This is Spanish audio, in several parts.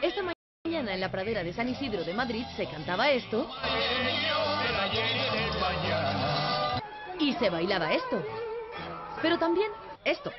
Esta mañana en la pradera de San Isidro de Madrid se cantaba esto y se bailaba esto, pero también esto.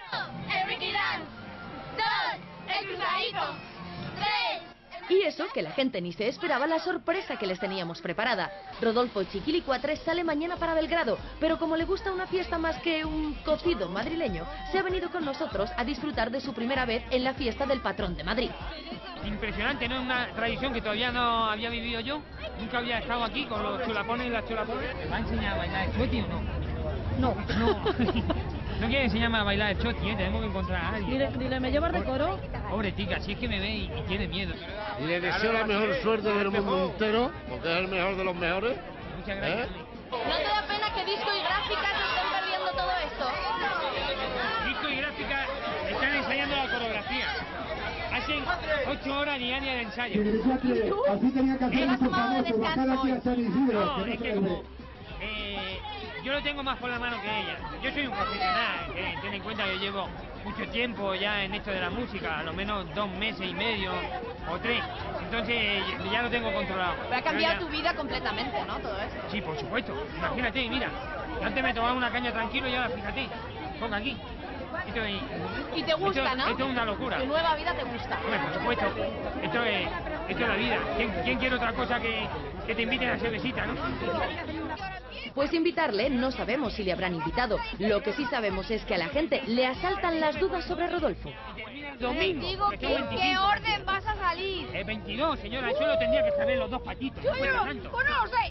Y eso, que la gente ni se esperaba la sorpresa que les teníamos preparada. Rodolfo Chiquilicuatre sale mañana para Belgrado, pero como le gusta una fiesta más que un cocido madrileño, se ha venido con nosotros a disfrutar de su primera vez en la fiesta del patrón de Madrid. Impresionante, ¿no? Es una tradición que todavía no había vivido yo. Nunca había estado aquí con los chulapones y las chulapones. ¿Me va a enseñar a bailar el choti o no? No. No quiere enseñarme a bailar el choti, ¿eh? Tenemos que encontrar a alguien. Dile, ¿me llevas de coro? Pobre tica, si es que me ve y tiene miedo. Y le deseo la mejor suerte del mundo entero, porque es el mejor de los mejores. Muchas gracias. ¿No te da pena que disco y gráfica se estén perdiendo todo esto? Disco y gráfica están ensayando la coreografía. Hacen 8 horas diarias de ensayo. Así tenía que hacer nuestro famoso, bajar aquí a San Isidro. No, es que como... yo lo tengo más por la mano que ella. Yo soy un profesional, ten en cuenta que llevo mucho tiempo ya en esto de la música, a lo menos 2 meses y medio o 3. Entonces ya lo tengo controlado. Pero ha cambiado tu vida completamente, ¿no? Todo esto. Sí, por supuesto. Imagínate, mira, antes me tomaba una caña tranquilo y ahora fíjate, pongo aquí. Y te gusta, ¿no? Esto es una locura. Tu nueva vida te gusta. Hombre, por supuesto. Esto es la vida. ¿Quién quiere otra cosa que te inviten a cervecita, no? Pues invitarle, no sabemos si le habrán invitado. Lo que sí sabemos es que a la gente le asaltan las dudas sobre Rodolfo. Domingo. Digo, ¿en qué orden vas a salir? El 22, señora, eso lo tendría que saber los dos patitos. Yo no lo sé.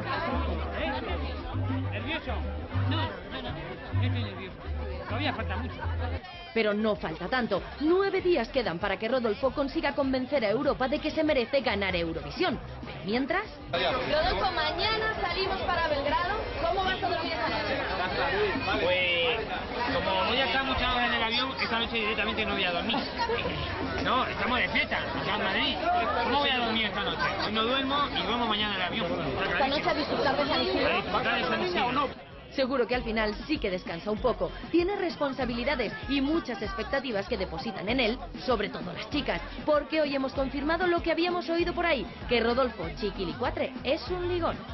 ¿Nervioso? No, yo estoy nervioso. Todavía falta mucho. Pero no falta tanto. 9 días quedan para que Rodolfo consiga convencer a Europa de que se merece ganar Eurovisión. Mientras... Rodolfo, mañana salimos para Belgrado. ¿Cómo vas a dormir esta noche? Pues, como voy a estar muchas horas en el avión, esta noche directamente no voy a dormir. No, estamos de fiesta, acá en Madrid. ¿Cómo voy a dormir esta noche? Hoy no duermo y duermo mañana en el avión. Esta noche a disfrutar de San Isidro. A disfrutar de San Isidro. Seguro que al final sí que descansa un poco. Tiene responsabilidades y muchas expectativas que depositan en él, sobre todo las chicas, porque hoy hemos confirmado lo que habíamos oído por ahí, que Rodolfo Chiquilicuatre es un ligón.